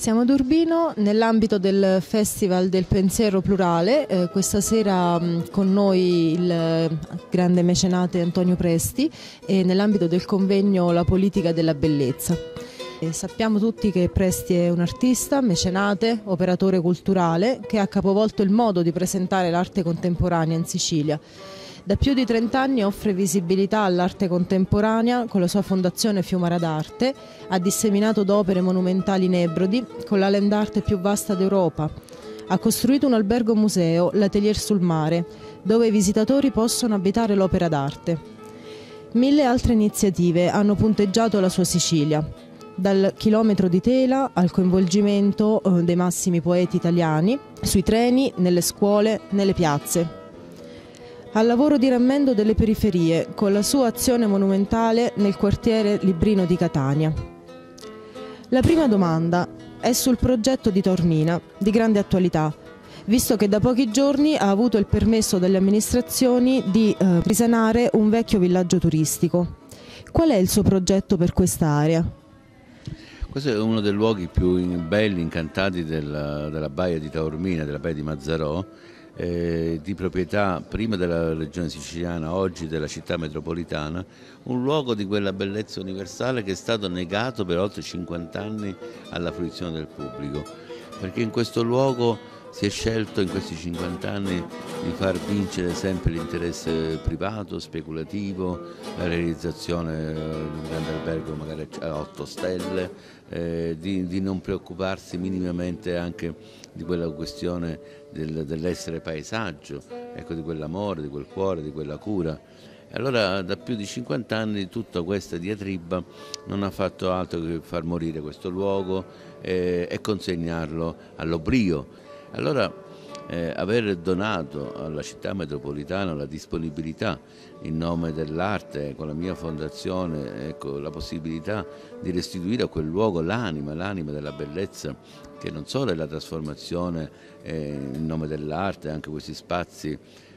Siamo ad Urbino nell'ambito del Festival del Pensiero Plurale, questa sera con noi il grande mecenate Antonio Presti e nell'ambito del convegno La politica della bellezza. Sappiamo tutti che Presti è un artista, mecenate, operatore culturale che ha capovolto il modo di presentare l'arte contemporanea in Sicilia. Da più di 30 anni offre visibilità all'arte contemporanea con la sua fondazione Fiumara d'Arte, ha disseminato d'opere monumentali in Ebrodi con la land art più vasta d'Europa. Ha costruito un albergo museo, l'Atelier sul Mare, dove i visitatori possono abitare l'opera d'arte. 1000 altre iniziative hanno punteggiato la sua Sicilia, dal chilometro di tela al coinvolgimento dei massimi poeti italiani, sui treni, nelle scuole, nelle piazze. Al lavoro di rammendo delle periferie, con la sua azione monumentale nel quartiere Librino di Catania. La prima domanda è sul progetto di Taormina, di grande attualità, visto che da pochi giorni ha avuto il permesso dalle amministrazioni di risanare un vecchio villaggio turistico. Qual è il suo progetto per quest'area? Questo è uno dei luoghi più belli, incantati della baia di Taormina, della baia di Mazzarò, di proprietà prima della regione siciliana, oggi della città metropolitana, un luogo di quella bellezza universale che è stato negato per oltre 50 anni alla fruizione del pubblico, perché in questo luogo si è scelto in questi 50 anni di far vincere sempre l'interesse privato, speculativo, la realizzazione di un grande albergo magari a 8 stelle, di non preoccuparsi minimamente anche di quella questione dell'essere paesaggio, ecco, di quell'amore, di quel cuore, di quella cura. E allora da più di 50 anni tutta questa diatriba non ha fatto altro che far morire questo luogo e consegnarlo all'oblio. Allora aver donato alla città metropolitana la disponibilità in nome dell'arte, con la mia fondazione, ecco, la possibilità di restituire a quel luogo l'anima della bellezza, che non solo è la trasformazione in nome dell'arte, anche questi spazi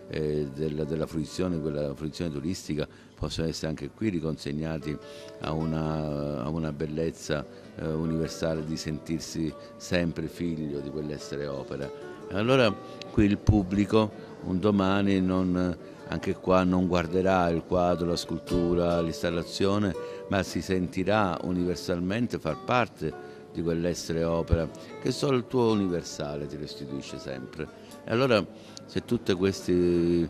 della fruizione, quella fruizione turistica possono essere anche qui riconsegnati a una bellezza universale di sentirsi sempre figlio di quell'essere opera. Allora qui il pubblico un domani anche qua non guarderà il quadro, la scultura, l'installazione, ma si sentirà universalmente far parte di quell'essere opera che solo il tuo universale ti restituisce sempre. E allora se tutti questi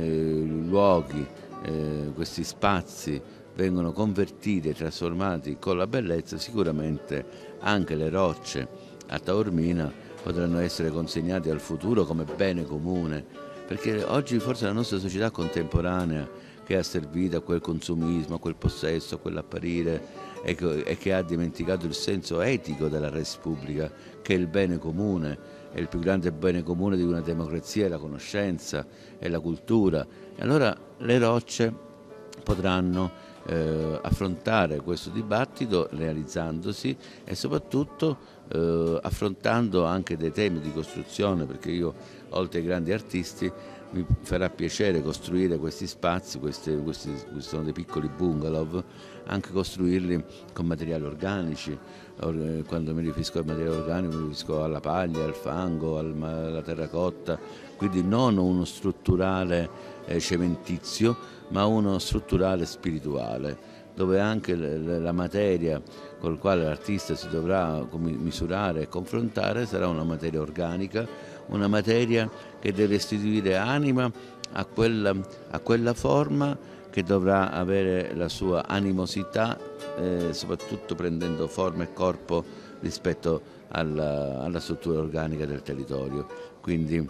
luoghi, questi spazi vengono convertiti e trasformati con la bellezza, sicuramente anche le rocce a Taormina potranno essere consegnate al futuro come bene comune, perché oggi forse la nostra società contemporanea, che è asservita a quel consumismo, a quel possesso, a quell'apparire e che ha dimenticato il senso etico della res publica, che è il bene comune, è il più grande bene comune di una democrazia, è la conoscenza, è la cultura. E allora le rocce potranno affrontare questo dibattito realizzandosi e soprattutto affrontando anche dei temi di costruzione, perché io, oltre ai grandi artisti, mi farà piacere costruire questi spazi, questi sono dei piccoli bungalow, anche costruirli con materiali organici. Quando mi riferisco al materiale organico mi riferisco alla paglia, al fango, alla terracotta, quindi non uno strutturale cementizio, ma uno strutturale spirituale, dove anche la materia con la quale l'artista si dovrà misurare e confrontare sarà una materia organica, una materia che deve restituire anima a quella forma, che dovrà avere la sua animosità, soprattutto prendendo forma e corpo rispetto alla struttura organica del territorio. Quindi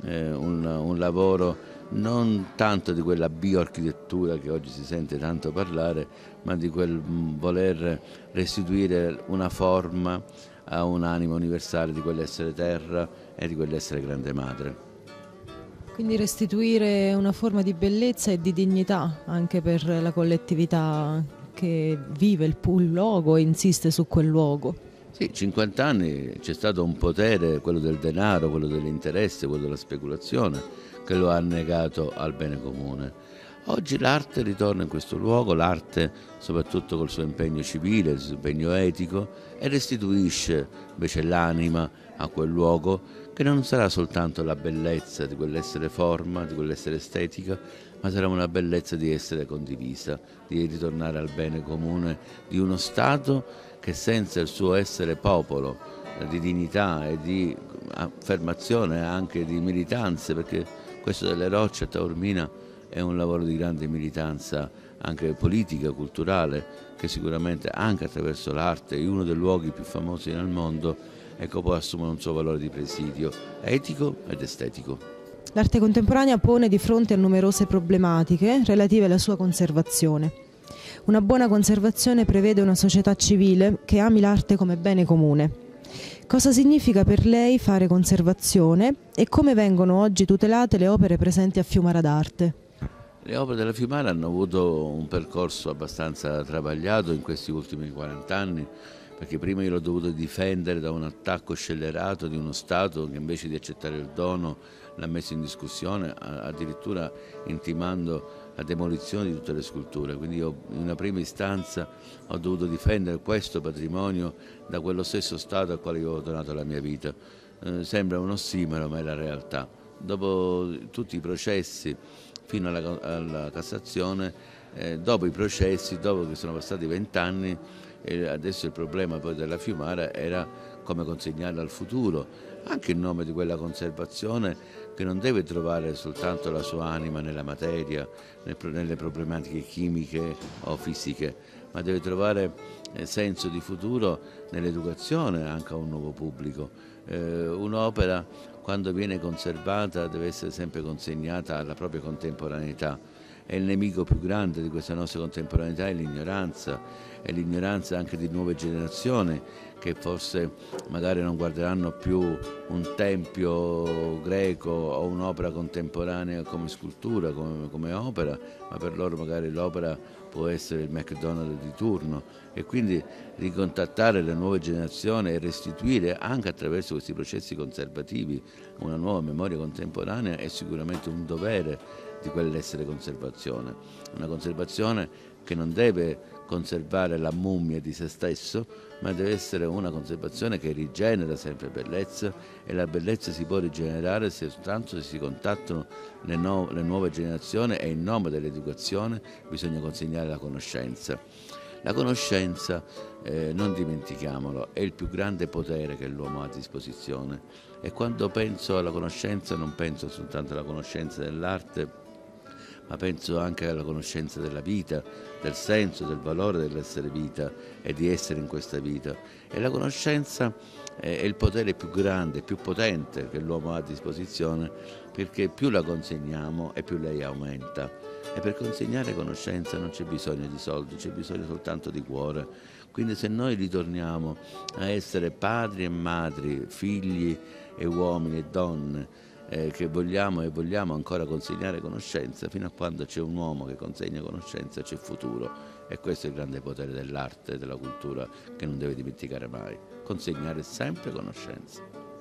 un lavoro non tanto di quella bioarchitettura che oggi si sente tanto parlare, ma di quel voler restituire una forma a un'anima universale di quell'essere terra e di quell'essere grande madre. Quindi restituire una forma di bellezza e di dignità anche per la collettività che vive il luogo e insiste su quel luogo. Sì, 50 anni c'è stato un potere, quello del denaro, quello dell'interesse, quello della speculazione, che lo ha negato al bene comune. Oggi l'arte ritorna in questo luogo, l'arte soprattutto col suo impegno civile, il suo impegno etico, e restituisce invece l'anima a quel luogo, che non sarà soltanto la bellezza di quell'essere forma, di quell'essere estetica, ma sarà una bellezza di essere condivisa, di ritornare al bene comune di uno Stato che senza il suo essere popolo di dignità e di affermazione anche di militanze, perché questo delle Rocce a Taormina è un lavoro di grande militanza anche politica, culturale, che sicuramente anche attraverso l'arte, in uno dei luoghi più famosi nel mondo, ecco, può assumere un suo valore di presidio etico ed estetico. L'arte contemporanea pone di fronte a numerose problematiche relative alla sua conservazione. Una buona conservazione prevede una società civile che ami l'arte come bene comune. Cosa significa per lei fare conservazione e come vengono oggi tutelate le opere presenti a Fiumara d'Arte? Le opere della Fiumara hanno avuto un percorso abbastanza travagliato in questi ultimi 40 anni, perché prima io l'ho dovuto difendere da un attacco scellerato di uno Stato che invece di accettare il dono l'ha messo in discussione, addirittura intimando la demolizione di tutte le sculture. Quindi io in una prima istanza ho dovuto difendere questo patrimonio da quello stesso Stato al quale io ho donato la mia vita. Sembra un ossimoro, ma è la realtà. Dopo tutti i processi fino alla Cassazione, dopo i processi, dopo che sono passati 20 anni, adesso il problema poi della Fiumara era come consegnarla al futuro, anche in nome di quella conservazione che non deve trovare soltanto la sua anima nella materia, nelle problematiche chimiche o fisiche, ma deve trovare senso di futuro nell'educazione anche a un nuovo pubblico. Un'opera, quando viene conservata, deve essere sempre consegnata alla propria contemporaneità. E il nemico più grande di questa nostra contemporaneità è l'ignoranza anche di nuove generazioni che forse magari non guarderanno più un tempio greco o un'opera contemporanea come scultura, come opera, ma per loro magari l'opera può essere il McDonald's di turno, e quindi ricontattare le nuove generazioni e restituire anche attraverso questi processi conservativi una nuova memoria contemporanea è sicuramente un dovere di quell'essere conservazione. Una conservazione che non deve conservare la mummia di se stesso, ma deve essere una conservazione che rigenera sempre bellezza, e la bellezza si può rigenerare soltanto se si contattano le nuove generazioni, e in nome dell'educazione bisogna consegnare la conoscenza. La conoscenza, non dimentichiamolo, è il più grande potere che l'uomo ha a disposizione, e quando penso alla conoscenza non penso soltanto alla conoscenza dell'arte, ma penso anche alla conoscenza della vita, del senso, del valore dell'essere vita e di essere in questa vita. E la conoscenza è il potere più grande, più potente che l'uomo ha a disposizione, perché più la consegniamo e più lei aumenta. E per consegnare conoscenza non c'è bisogno di soldi, c'è bisogno soltanto di cuore. Quindi se noi ritorniamo a essere padri e madri, figli e uomini e donne, che vogliamo ancora consegnare conoscenza, fino a quando c'è un uomo che consegna conoscenza c'è futuro, e questo è il grande potere dell'arte e della cultura che non deve dimenticare mai, consegnare sempre conoscenza.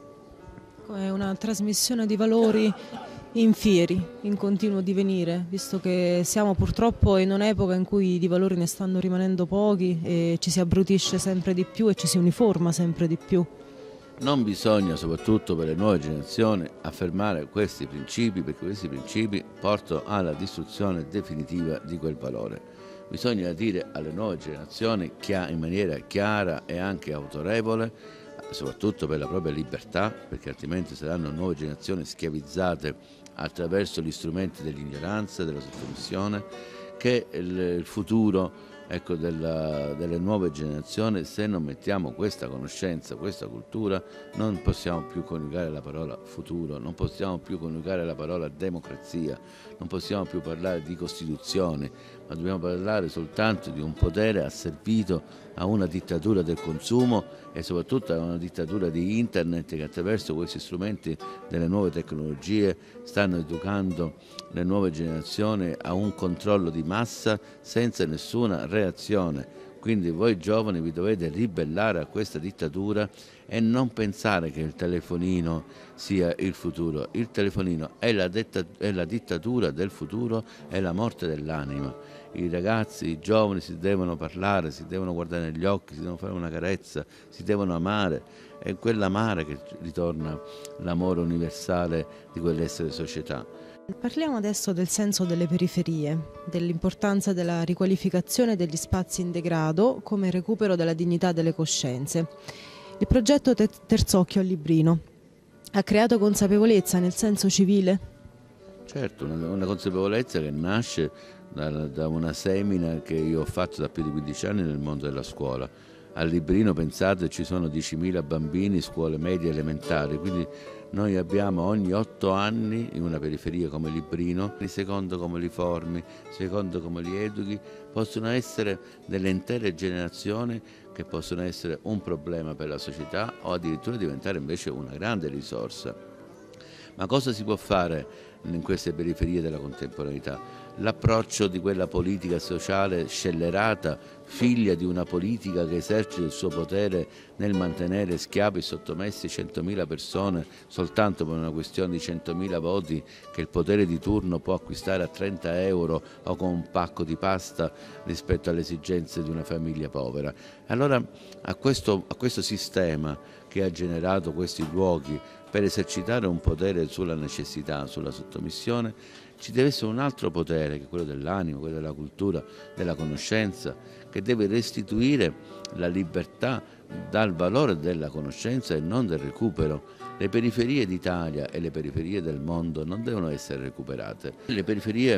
È una trasmissione di valori in fieri, in continuo divenire, visto che siamo purtroppo in un'epoca in cui di valori ne stanno rimanendo pochi e ci si abbrutisce sempre di più e ci si uniforma sempre di più. Non bisogna, soprattutto per le nuove generazioni, affermare questi principi, perché questi principi portano alla distruzione definitiva di quel valore. Bisogna dire alle nuove generazioni in maniera chiara e anche autorevole, soprattutto per la propria libertà, perché altrimenti saranno nuove generazioni schiavizzate attraverso gli strumenti dell'ignoranza, della sottomissione, che il futuro, ecco, delle nuove generazioni, se non mettiamo questa conoscenza, questa cultura, non possiamo più coniugare la parola futuro, non possiamo più coniugare la parola democrazia, non possiamo più parlare di Costituzione, ma dobbiamo parlare soltanto di un potere asservito a una dittatura del consumo e soprattutto a una dittatura di Internet, che attraverso questi strumenti delle nuove tecnologie stanno educando le nuove generazioni a un controllo di massa senza nessuna reazione. Quindi voi giovani vi dovete ribellare a questa dittatura e non pensare che il telefonino sia il futuro. Il telefonino è la dittatura del futuro, è la morte dell'anima. I ragazzi, i giovani si devono parlare, si devono guardare negli occhi, si devono fare una carezza, si devono amare. È quell'amare che ritorna l'amore universale di quell'essere società. Parliamo adesso del senso delle periferie, dell'importanza della riqualificazione degli spazi in degrado come recupero della dignità delle coscienze. Il progetto Terzocchio a Librino ha creato consapevolezza nel senso civile? Certo, una consapevolezza che nasce da una semina che io ho fatto da più di 15 anni nel mondo della scuola. A Librino, pensate, ci sono 10.000 bambini, scuole medie e elementari, quindi noi abbiamo ogni 8 anni in una periferia come Librino, secondo come li formi, secondo come li educhi, possono essere delle intere generazioni che possono essere un problema per la società o addirittura diventare invece una grande risorsa. Ma cosa si può fare in queste periferie della contemporaneità? L'approccio di quella politica sociale scellerata, figlia di una politica che esercita il suo potere nel mantenere schiavi e sottomessi 100.000 persone soltanto per una questione di 100.000 voti che il potere di turno può acquistare a 30 euro o con un pacco di pasta rispetto alle esigenze di una famiglia povera. Allora a questo sistema che ha generato questi luoghi per esercitare un potere sulla necessità, sulla sottomissione, ci deve essere un altro potere, che è quello dell'animo, quello della cultura, della conoscenza, che deve restituire la libertà dal valore della conoscenza e non del recupero. Le periferie d'Italia e le periferie del mondo non devono essere recuperate. Le periferie,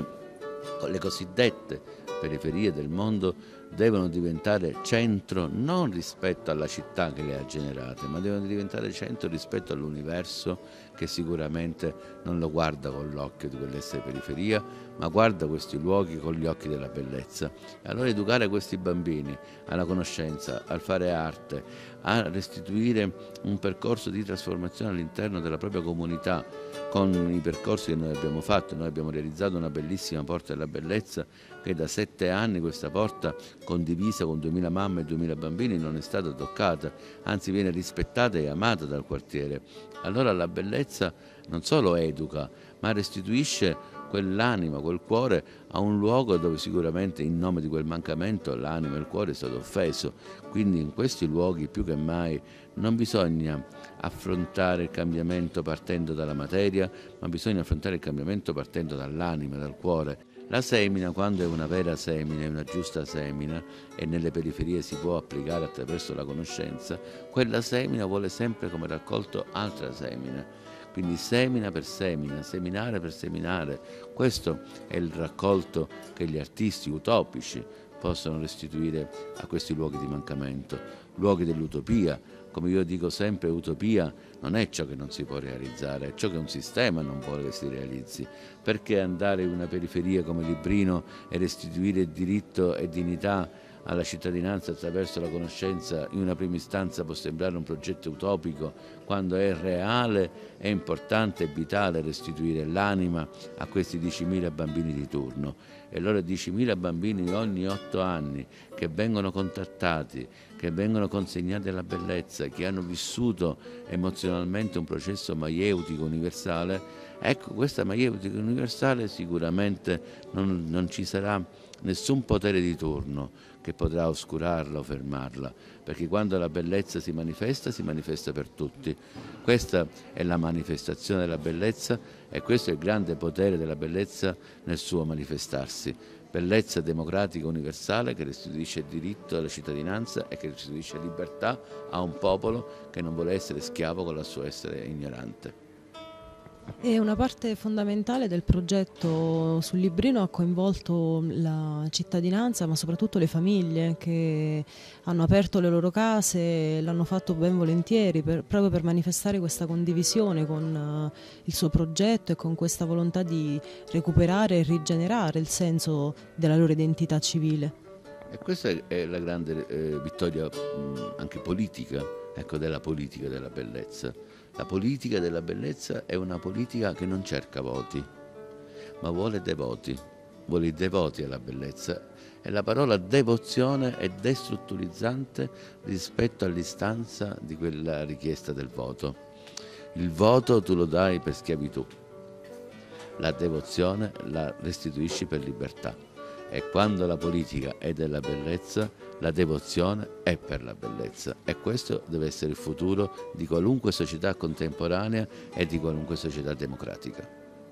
le cosiddette periferie del mondo, devono diventare centro non rispetto alla città che le ha generate, ma devono diventare centro rispetto all'universo che sicuramente non lo guarda con l'occhio di quell'essere periferia, ma guarda questi luoghi con gli occhi della bellezza. E allora educare questi bambini alla conoscenza, al fare arte, a restituire un percorso di trasformazione all'interno della propria comunità con i percorsi che noi abbiamo fatto. Noi abbiamo realizzato una bellissima porta della bellezza che da 7 anni questa porta, condivisa con 2.000 mamme e 2.000 bambini, non è stata toccata, anzi viene rispettata e amata dal quartiere. Allora la bellezza non solo educa, ma restituisce quell'anima, quel cuore a un luogo dove sicuramente in nome di quel mancamento l'anima e il cuore è stato offeso. Quindi in questi luoghi più che mai non bisogna affrontare il cambiamento partendo dalla materia, ma bisogna affrontare il cambiamento partendo dall'anima, dal cuore. La semina, quando è una vera semina, è una giusta semina e nelle periferie si può applicare attraverso la conoscenza, quella semina vuole sempre come raccolto altra semina. Quindi semina per semina, seminare per seminare. Questo è il raccolto che gli artisti utopici possono restituire a questi luoghi di mancamento, luoghi dell'utopia. Come io dico sempre, utopia non è ciò che non si può realizzare, è ciò che un sistema non vuole che si realizzi. Perché andare in una periferia come Librino e restituire diritto e dignità alla cittadinanza attraverso la conoscenza in una prima istanza può sembrare un progetto utopico, quando è reale, è importante e vitale restituire l'anima a questi 10.000 bambini di turno. E allora 10.000 bambini ogni 8 anni che vengono contattati, che vengono consegnati alla bellezza, che hanno vissuto emozionalmente un processo maieutico universale, ecco, questa maieutica universale sicuramente non ci sarà nessun potere di turno che potrà oscurarla o fermarla, perché quando la bellezza si manifesta per tutti. Questa è la manifestazione della bellezza e questo è il grande potere della bellezza nel suo manifestarsi. Bellezza democratica universale che restituisce diritto alla cittadinanza e che restituisce libertà a un popolo che non vuole essere schiavo con il suo essere ignorante. E una parte fondamentale del progetto sul Librino ha coinvolto la cittadinanza, ma soprattutto le famiglie che hanno aperto le loro case e l'hanno fatto ben volentieri proprio per manifestare questa condivisione con il suo progetto e con questa volontà di recuperare e rigenerare il senso della loro identità civile. E questa è la grande vittoria anche politica, ecco, della politica della bellezza. La politica della bellezza è una politica che non cerca voti, ma vuole devoti. vuole i devoti alla bellezza, e la parola devozione è destrutturizzante rispetto all'istanza di quella richiesta del voto. Il voto tu lo dai per schiavitù, la devozione la restituisci per libertà. E quando la politica è della bellezza, la devozione è per la bellezza, e questo deve essere il futuro di qualunque società contemporanea e di qualunque società democratica.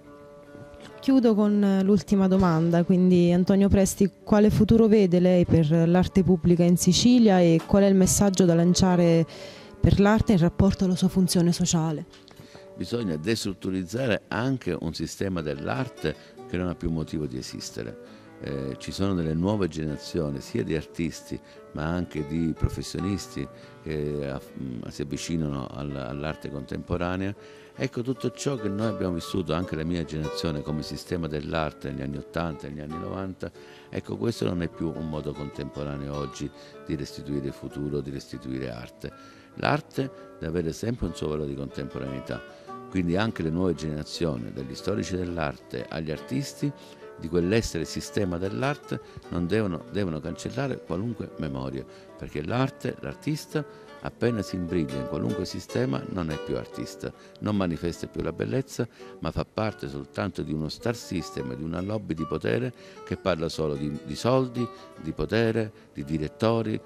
Chiudo con l'ultima domanda, quindi Antonio Presti, quale futuro vede lei per l'arte pubblica in Sicilia e qual è il messaggio da lanciare per l'arte in rapporto alla sua funzione sociale? Bisogna destrutturizzare anche un sistema dell'arte che non ha più motivo di esistere. Ci sono delle nuove generazioni sia di artisti ma anche di professionisti che si avvicinano all'arte contemporanea. Ecco, tutto ciò che noi abbiamo vissuto, anche la mia generazione, come sistema dell'arte negli anni 80 e negli anni 90, ecco, questo non è più un modo contemporaneo oggi di restituire futuro, di restituire arte. L'arte deve avere sempre un suo valore di contemporaneità, quindi anche le nuove generazioni, dagli storici dell'arte agli artisti, di quell'essere sistema dell'arte, non devono cancellare qualunque memoria, perché l'arte, l'artista, appena si imbriglia in qualunque sistema non è più artista, non manifesta più la bellezza, ma fa parte soltanto di uno star system, di una lobby di potere che parla solo di soldi, di potere, di direttori,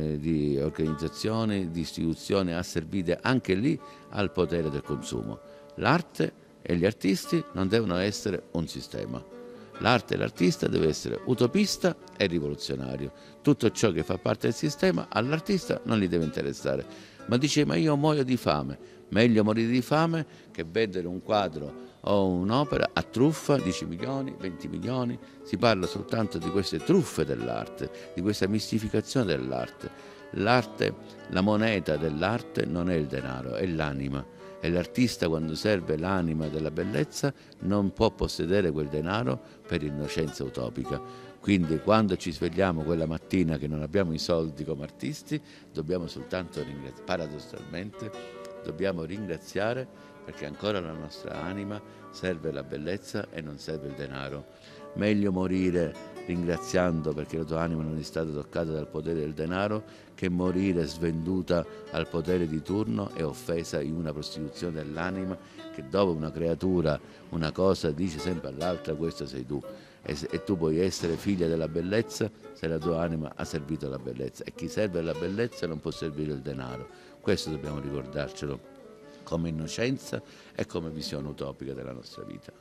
di organizzazioni, di istituzioni asservite anche lì al potere del consumo. L'arte e gli artisti non devono essere un sistema. L'arte e l'artista deve essere utopista e rivoluzionario. Tutto ciò che fa parte del sistema all'artista non gli deve interessare. Ma dice: ma io muoio di fame. Meglio morire di fame che vedere un quadro o un'opera a truffa, 10 milioni, 20 milioni. Si parla soltanto di queste truffe dell'arte, di questa mistificazione dell'arte. L'arte, la moneta dell'arte non è il denaro, è l'anima. E l'artista, quando serve l'anima della bellezza, non può possedere quel denaro per innocenza utopica. Quindi quando ci svegliamo quella mattina che non abbiamo i soldi come artisti, dobbiamo soltanto ringraziare, paradossalmente, dobbiamo ringraziare, perché ancora la nostra anima serve la bellezza e non serve il denaro. Meglio morire ringraziando perché la tua anima non è stata toccata dal potere del denaro, che morire svenduta al potere di turno e offesa in una prostituzione dell'anima, che dove una creatura, una cosa, dice sempre all'altra: questo sei tu. E tu puoi essere figlia della bellezza se la tua anima ha servito la bellezza, e chi serve la bellezza non può servire il denaro. Questo dobbiamo ricordarcelo come innocenza e come visione utopica della nostra vita.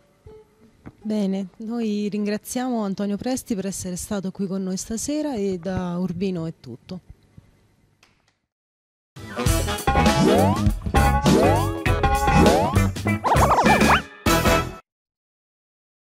Bene, noi ringraziamo Antonio Presti per essere stato qui con noi stasera, e da Urbino è tutto.